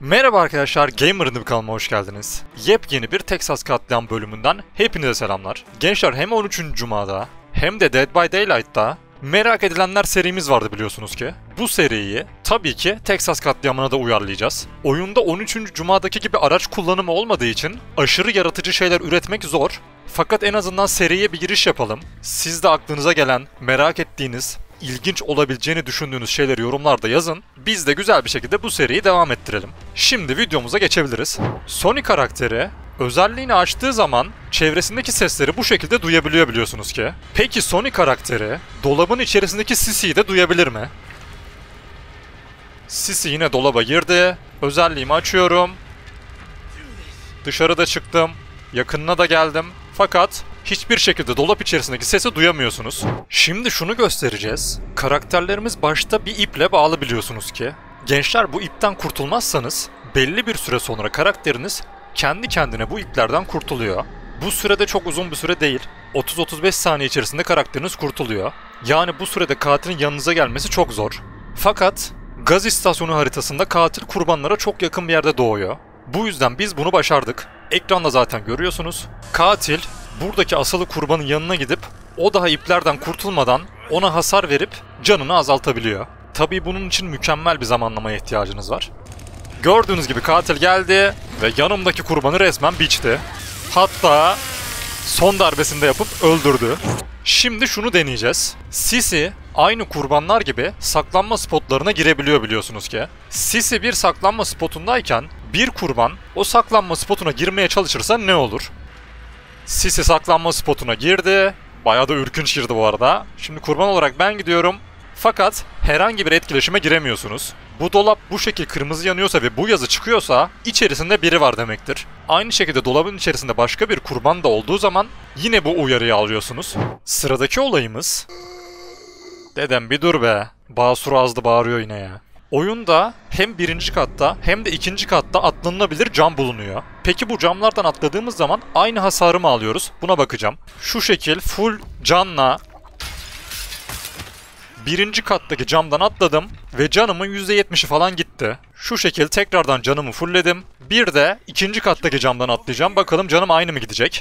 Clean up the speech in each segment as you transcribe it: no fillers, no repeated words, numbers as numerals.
Merhaba arkadaşlar, Gamer'ın kanalıma hoş geldiniz. Yepyeni bir Texas Katliam bölümünden hepinize selamlar. Gençler, hem 13. Cuma'da hem de Dead by Daylight'ta merak edilenler serimiz vardı biliyorsunuz ki. Bu seriyi tabii ki Texas Katliamı'na da uyarlayacağız. Oyunda 13. Cuma'daki gibi araç kullanımı olmadığı için aşırı yaratıcı şeyler üretmek zor. Fakat en azından seriye bir giriş yapalım. Siz de aklınıza gelen, merak ettiğiniz, ilginç olabileceğini düşündüğünüz şeyleri yorumlarda yazın. Biz de güzel bir şekilde bu seriyi devam ettirelim. Şimdi videomuza geçebiliriz. Sony karakteri özelliğini açtığı zaman çevresindeki sesleri bu şekilde duyabiliyor biliyorsunuz ki. Peki Sony karakteri dolabın içerisindeki Sissy'yi de duyabilir mi? Sissy yine dolaba girdi. Özelliğimi açıyorum. Dışarıda çıktım. Yakınına da geldim. Fakat hiçbir şekilde dolap içerisindeki sesi duyamıyorsunuz. Şimdi şunu göstereceğiz. Karakterlerimiz başta bir iple bağlı biliyorsunuz ki. Gençler, bu ipten kurtulmazsanız belli bir süre sonra karakteriniz kendi kendine bu iplerden kurtuluyor. Bu sürede çok uzun bir süre değil. 30-35 saniye içerisinde karakteriniz kurtuluyor. Yani bu sürede katilin yanınıza gelmesi çok zor. Fakat gaz istasyonu haritasında katil kurbanlara çok yakın bir yerde doğuyor. Bu yüzden biz bunu başardık. Ekranda zaten görüyorsunuz. Katil buradaki asılı kurbanın yanına gidip o daha iplerden kurtulmadan ona hasar verip canını azaltabiliyor. Tabii bunun için mükemmel bir zamanlamaya ihtiyacınız var. Gördüğünüz gibi katil geldi ve yanımdaki kurbanı resmen biçti. Hatta son darbesinde yapıp öldürdü. Şimdi şunu deneyeceğiz. Sissy aynı kurbanlar gibi saklanma spotlarına girebiliyor biliyorsunuz ki. Sissy bir saklanma spotundayken bir kurban o saklanma spotuna girmeye çalışırsa ne olur? Sissy saklanma spotuna girdi. Bayağı da ürkünç girdi bu arada. Şimdi kurban olarak ben gidiyorum. Fakat herhangi bir etkileşime giremiyorsunuz. Bu dolap bu şekil kırmızı yanıyorsa ve bu yazı çıkıyorsa içerisinde biri var demektir. Aynı şekilde dolabın içerisinde başka bir kurban da olduğu zaman yine bu uyarıyı alıyorsunuz. Sıradaki olayımız... Dedem bir dur be. Basur azdı bağırıyor yine ya. Oyunda hem birinci katta hem de ikinci katta atlanılabilir cam bulunuyor. Peki bu camlardan atladığımız zaman aynı hasarı mı alıyoruz? Buna bakacağım. Şu şekil full canla birinci kattaki camdan atladım ve canımın %70'i falan gitti. Şu şekil tekrardan canımı fullledim. Bir de ikinci kattaki camdan atlayacağım. Bakalım canım aynı mı gidecek?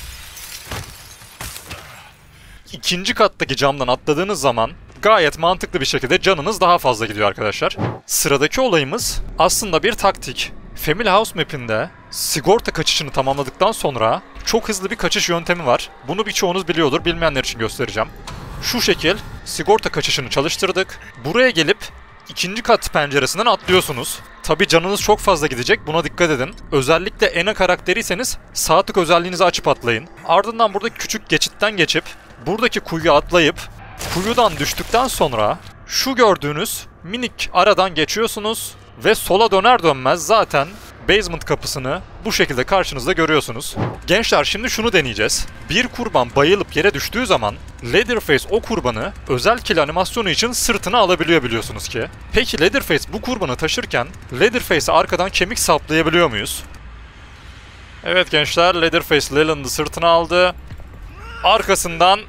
İkinci kattaki camdan atladığınız zaman gayet mantıklı bir şekilde canınız daha fazla gidiyor arkadaşlar. Sıradaki olayımız aslında bir taktik. Family House map'inde sigorta kaçışını tamamladıktan sonra çok hızlı bir kaçış yöntemi var. Bunu birçoğunuz biliyordur, bilmeyenler için göstereceğim. Şu şekil sigorta kaçışını çalıştırdık. Buraya gelip ikinci kat penceresinden atlıyorsunuz. Tabi canınız çok fazla gidecek, buna dikkat edin. Özellikle Ena karakteriyseniz sağ tık özelliğinizi açıp atlayın. Ardından buradaki küçük geçitten geçip buradaki kuyuya atlayıp kuyudan düştükten sonra şu gördüğünüz minik aradan geçiyorsunuz ve sola döner dönmez zaten basement kapısını bu şekilde karşınızda görüyorsunuz. Gençler, şimdi şunu deneyeceğiz. Bir kurban bayılıp yere düştüğü zaman Leatherface o kurbanı özel kill animasyonu için sırtına alabiliyor biliyorsunuz ki. Peki Leatherface bu kurbanı taşırken Leatherface'e arkadan kemik saplayabiliyor muyuz? Evet gençler, Leatherface Leland'ı sırtına aldı. Arkasından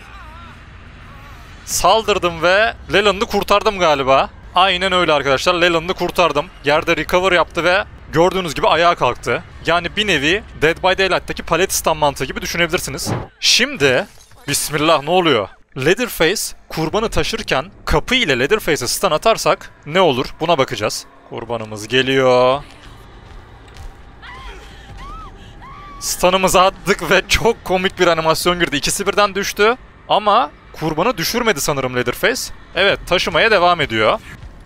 saldırdım ve Leland'ı kurtardım galiba. Aynen öyle arkadaşlar, Leland'ı kurtardım. Yerde recover yaptı ve gördüğünüz gibi ayağa kalktı. Yani bir nevi Dead by Daylight'taki palet stun mantığı gibi düşünebilirsiniz. Şimdi bismillah, ne oluyor? Leatherface kurbanı taşırken kapı ile Leatherface'e stun atarsak ne olur? Buna bakacağız. Kurbanımız geliyor. Stun'ımızı attık ve çok komik bir animasyon girdi. İkisi birden düştü ama kurbanı düşürmedi sanırım Leatherface. Evet, taşımaya devam ediyor.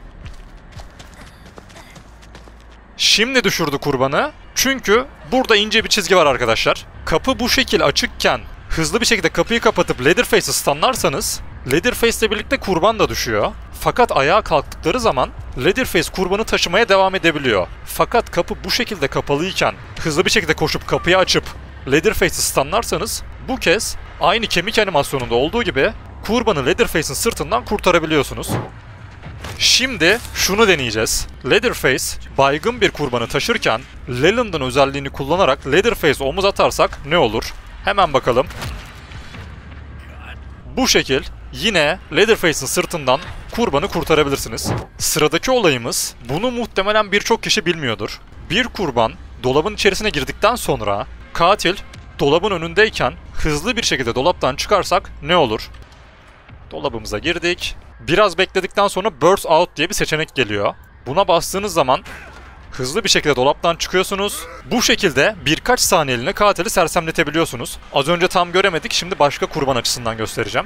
Şimdi düşürdü kurbanı. Çünkü burada ince bir çizgi var arkadaşlar. Kapı bu şekil açıkken hızlı bir şekilde kapıyı kapatıp Leatherface'i stunlarsanız Leatherface ile birlikte kurban da düşüyor. Fakat ayağa kalktıkları zaman Leatherface kurbanı taşımaya devam edebiliyor. Fakat kapı bu şekilde kapalıyken hızlı bir şekilde koşup kapıyı açıp Leatherface'i stunlarsanız bu kez aynı kemik animasyonunda olduğu gibi kurbanı Leatherface'in sırtından kurtarabiliyorsunuz. Şimdi şunu deneyeceğiz. Leatherface baygın bir kurbanı taşırken Leland'ın özelliğini kullanarak Leatherface omuz atarsak ne olur? Hemen bakalım. Bu şekil yine Leatherface'in sırtından kurbanı kurtarabilirsiniz. Sıradaki olayımız, bunu muhtemelen birçok kişi bilmiyordur. Bir kurban dolabın içerisine girdikten sonra katil dolabın önündeyken hızlı bir şekilde dolaptan çıkarsak ne olur? Dolabımıza girdik. Biraz bekledikten sonra Burst Out diye bir seçenek geliyor. Buna bastığınız zaman hızlı bir şekilde dolaptan çıkıyorsunuz. Bu şekilde birkaç saniyeliğine katili sersemletebiliyorsunuz. Az önce tam göremedik, şimdi başka kurban açısından göstereceğim.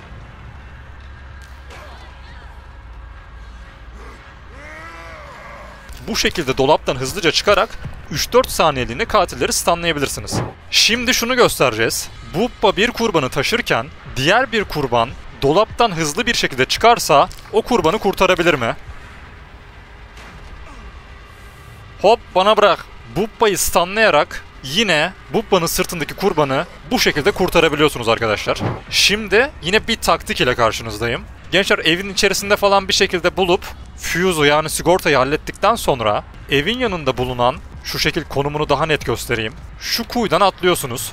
Bu şekilde dolaptan hızlıca çıkarak 3-4 saniyeliğine katilleri stunlayabilirsiniz. Şimdi şunu göstereceğiz. Bubba bir kurbanı taşırken diğer bir kurban dolaptan hızlı bir şekilde çıkarsa o kurbanı kurtarabilir mi? Hop, bana bırak. Bubba'yı stunlayarak yine Bubba'nın sırtındaki kurbanı bu şekilde kurtarabiliyorsunuz arkadaşlar. Şimdi yine bir taktik ile karşınızdayım. Gençler, evin içerisinde falan bir şekilde bulup fuse'u yani sigortayı hallettikten sonra evin yanında bulunan, şu şekil konumunu daha net göstereyim, şu kuyudan atlıyorsunuz.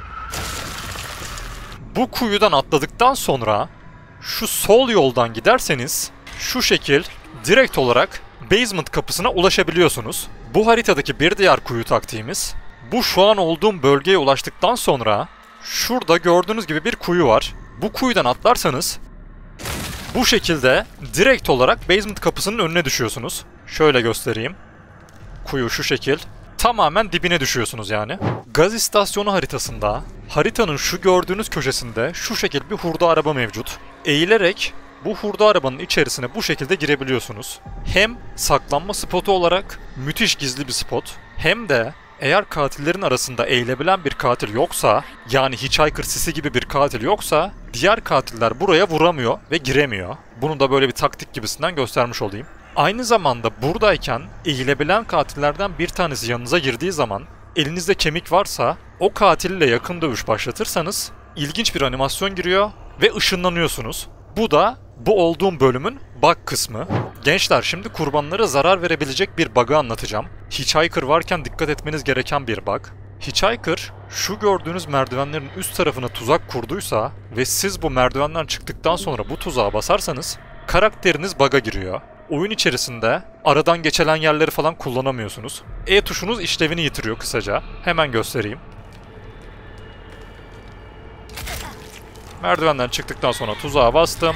Bu kuyudan atladıktan sonra şu sol yoldan giderseniz şu şekil direkt olarak basement kapısına ulaşabiliyorsunuz. Bu haritadaki bir diğer kuyu taktiğimiz, bu şu an olduğum bölgeye ulaştıktan sonra şurada gördüğünüz gibi bir kuyu var. Bu kuyudan atlarsanız bu şekilde direkt olarak basement kapısının önüne düşüyorsunuz. Şöyle göstereyim. Kuyu şu şekil. Tamamen dibine düşüyorsunuz yani. Gaz istasyonu haritasında haritanın şu gördüğünüz köşesinde şu şekil bir hurda araba mevcut. Eğilerek bu hurda arabanın içerisine bu şekilde girebiliyorsunuz. Hem saklanma spotu olarak müthiş gizli bir spot, hem de eğer katillerin arasında eğilebilen bir katil yoksa, yani Hitchhiker sisi gibi bir katil yoksa, diğer katiller buraya vuramıyor ve giremiyor. Bunu da böyle bir taktik gibisinden göstermiş olayım. Aynı zamanda buradayken eğilebilen katillerden bir tanesi yanınıza girdiği zaman elinizde kemik varsa o katille yakın dövüş başlatırsanız ilginç bir animasyon giriyor ve ışınlanıyorsunuz. Bu da bu olduğum bölümün bug kısmı. Gençler, şimdi kurbanlara zarar verebilecek bir bug'ı anlatacağım. Hitchhiker varken dikkat etmeniz gereken bir bug. Hitchhiker şu gördüğünüz merdivenlerin üst tarafına tuzak kurduysa ve siz bu merdivenden çıktıktan sonra bu tuzağa basarsanız karakteriniz bug'a giriyor. Oyun içerisinde aradan geçilen yerleri falan kullanamıyorsunuz. E tuşunuz işlevini yitiriyor kısaca. Hemen göstereyim. Merdivenden çıktıktan sonra tuzağa bastım.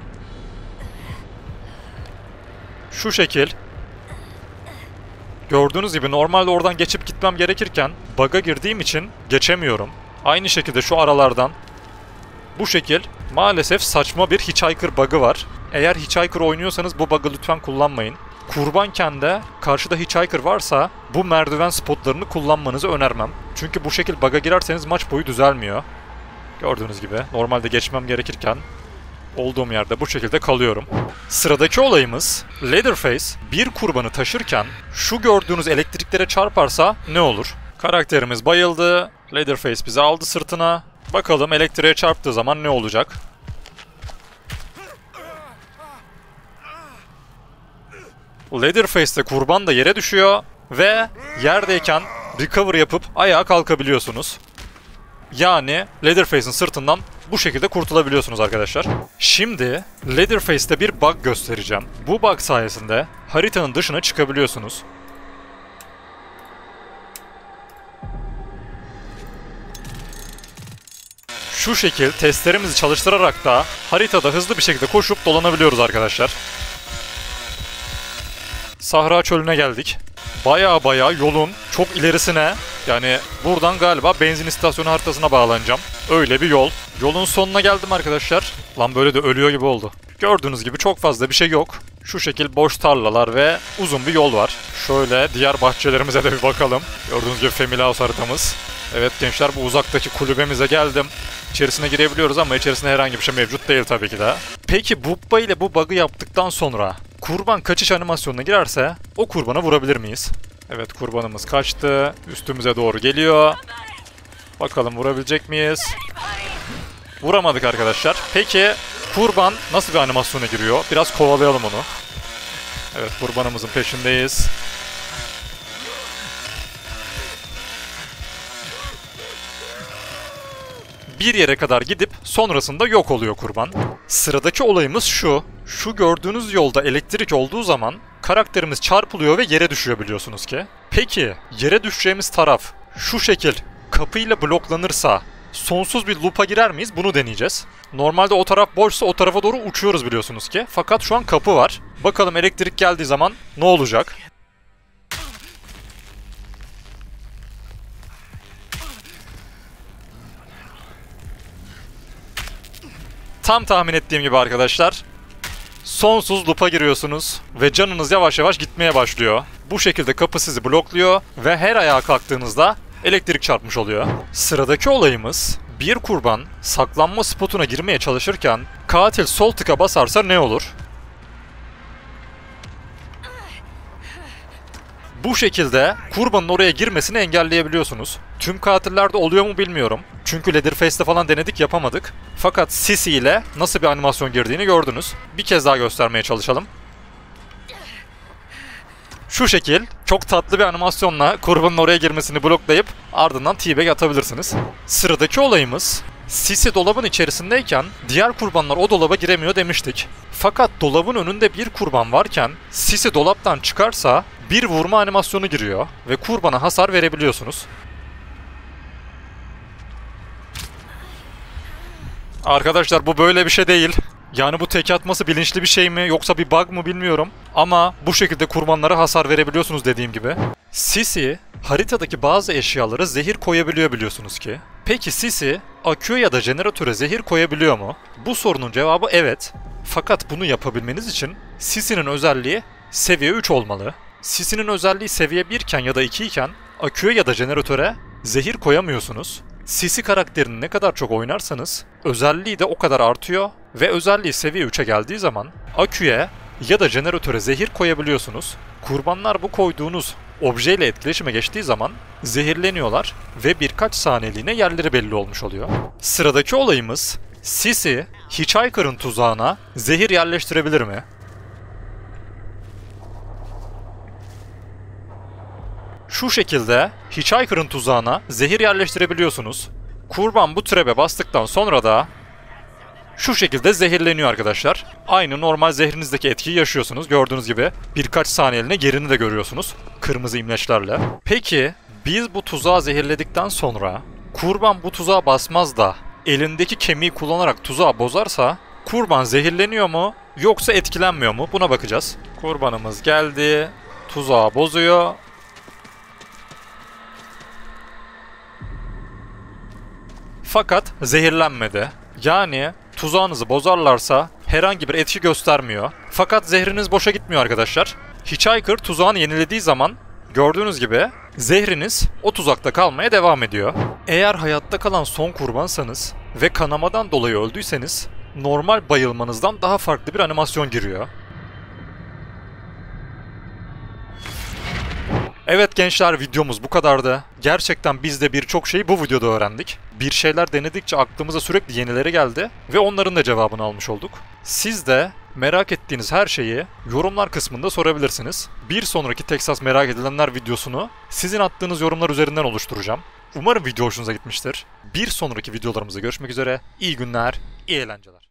Şu şekil. Gördüğünüz gibi normalde oradan geçip gitmem gerekirken bug'a girdiğim için geçemiyorum. Aynı şekilde şu aralardan bu şekil maalesef saçma bir Hitchhiker bug'ı var. Eğer Hitchhiker oynuyorsanız bu bug'ı lütfen kullanmayın. Kurbanken de karşıda Hitchhiker varsa bu merdiven spotlarını kullanmanızı önermem. Çünkü bu şekil bug'a girerseniz maç boyu düzelmiyor. Gördüğünüz gibi normalde geçmem gerekirken olduğum yerde bu şekilde kalıyorum. Sıradaki olayımız, Leatherface bir kurbanı taşırken şu gördüğünüz elektriklere çarparsa ne olur? Karakterimiz bayıldı. Leatherface bizi aldı sırtına. Bakalım elektriğe çarptığı zaman ne olacak? Leatherface'te kurban da yere düşüyor ve yerdeyken recover yapıp ayağa kalkabiliyorsunuz. Yani Leatherface'in sırtından bu şekilde kurtulabiliyorsunuz arkadaşlar. Şimdi Leatherface'te bir bug göstereceğim. Bu bug sayesinde haritanın dışına çıkabiliyorsunuz. Şu şekil testlerimizi çalıştırarak da haritada hızlı bir şekilde koşup dolanabiliyoruz arkadaşlar. Sahra çölüne geldik. Baya yolun çok ilerisine, yani buradan galiba benzin istasyonu haritasına bağlanacağım. Öyle bir yol. Yolun sonuna geldim arkadaşlar. Lan böyle de ölüyor gibi oldu. Gördüğünüz gibi çok fazla bir şey yok. Şu şekil boş tarlalar ve uzun bir yol var. Şöyle diğer bahçelerimize de bir bakalım. Gördüğünüz gibi Family House haritamız. Evet gençler, bu uzaktaki kulübemize geldim. İçerisine girebiliyoruz ama içerisinde herhangi bir şey mevcut değil tabii ki de. Peki Bubba ile bu bug'ı yaptıktan sonra kurban kaçış animasyonuna girerse o kurbana vurabilir miyiz? Evet, kurbanımız kaçtı. Üstümüze doğru geliyor. Bakalım vurabilecek miyiz? Vuramadık arkadaşlar. Peki kurban nasıl bir animasyona giriyor? Biraz kovalayalım onu. Evet, kurbanımızın peşindeyiz. bir yere kadar gidip sonrasında yok oluyor kurban. Sıradaki olayımız şu. Şu gördüğünüz yolda elektrik olduğu zaman karakterimiz çarpılıyor ve yere düşüyor biliyorsunuz ki. Peki yere düşeceğimiz taraf şu şekil kapıyla bloklanırsa sonsuz bir loop'a girer miyiz? Bunu deneyeceğiz. Normalde o taraf boşsa o tarafa doğru uçuyoruz biliyorsunuz ki. Fakat şu an kapı var. Bakalım elektrik geldiği zaman ne olacak? Tam tahmin ettiğim gibi arkadaşlar. Sonsuz loop'a giriyorsunuz ve canınız yavaş yavaş gitmeye başlıyor. Bu şekilde kapı sizi blokluyor ve her ayağa kalktığınızda elektrik çarpmış oluyor. Sıradaki olayımız bir kurban saklanma spotuna girmeye çalışırken katil sol tıka basarsa ne olur? Bu şekilde kurbanın oraya girmesini engelleyebiliyorsunuz. Tüm katillerde oluyor mu bilmiyorum. Çünkü Leatherface'te falan denedik yapamadık. Fakat Sissy ile nasıl bir animasyon girdiğini gördünüz. Bir kez daha göstermeye çalışalım. Şu şekil çok tatlı bir animasyonla kurbanın oraya girmesini bloklayıp ardından teabag atabilirsiniz. Sıradaki olayımız Sissy dolabın içerisindeyken diğer kurbanlar o dolaba giremiyor demiştik. Fakat dolabın önünde bir kurban varken Sissy dolaptan çıkarsa bir vurma animasyonu giriyor ve kurbana hasar verebiliyorsunuz. Arkadaşlar bu böyle bir şey değil. Yani bu tek atması bilinçli bir şey mi yoksa bir bug mu bilmiyorum. Ama bu şekilde kurbanlara hasar verebiliyorsunuz dediğim gibi. Sissy haritadaki bazı eşyalara zehir koyabiliyor biliyorsunuz ki. Peki Sissy aküye ya da jeneratöre zehir koyabiliyor mu? Bu sorunun cevabı evet. Fakat bunu yapabilmeniz için Sissy'nin özelliği seviye 3 olmalı. Sissy'nin özelliği seviye 1 iken ya da 2 iken aküye ya da jeneratöre zehir koyamıyorsunuz. Sissy karakterini ne kadar çok oynarsanız özelliği de o kadar artıyor ve özelliği seviye 3'e geldiği zaman aküye ya da jeneratöre zehir koyabiliyorsunuz. Kurbanlar bu koyduğunuz objeyle etkileşime geçtiği zaman zehirleniyorlar ve birkaç saniyeliğine yerleri belli olmuş oluyor. Sıradaki olayımız Sissy Hitchhiker'ın tuzağına zehir yerleştirebilir mi? Şu şekilde Hitchhiker'ın tuzağına zehir yerleştirebiliyorsunuz. Kurban bu trap'e bastıktan sonra da şu şekilde zehirleniyor arkadaşlar. Aynı normal zehrinizdeki etkiyi yaşıyorsunuz. Gördüğünüz gibi birkaç saniyeliğine yerini de görüyorsunuz. Kırmızı imleçlerle. Peki biz bu tuzağı zehirledikten sonra kurban bu tuzağa basmaz da elindeki kemiği kullanarak tuzağı bozarsa kurban zehirleniyor mu yoksa etkilenmiyor mu? Buna bakacağız. Kurbanımız geldi. Tuzağı bozuyor. Fakat zehirlenmedi. Yani tuzağınızı bozarlarsa herhangi bir etki göstermiyor. Fakat zehriniz boşa gitmiyor arkadaşlar. Hitchhiker tuzağını yenilediği zaman gördüğünüz gibi zehriniz o tuzakta kalmaya devam ediyor. Eğer hayatta kalan son kurbansanız ve kanamadan dolayı öldüyseniz normal bayılmanızdan daha farklı bir animasyon giriyor. Evet gençler, videomuz bu kadardı. Gerçekten biz de birçok şeyi bu videoda öğrendik. Bir şeyler denedikçe aklımıza sürekli yenileri geldi ve onların da cevabını almış olduk. Siz de merak ettiğiniz her şeyi yorumlar kısmında sorabilirsiniz. Bir sonraki Texas merak edilenler videosunu sizin attığınız yorumlar üzerinden oluşturacağım. Umarım video hoşunuza gitmiştir. Bir sonraki videolarımızda görüşmek üzere. İyi günler, iyi eğlenceler.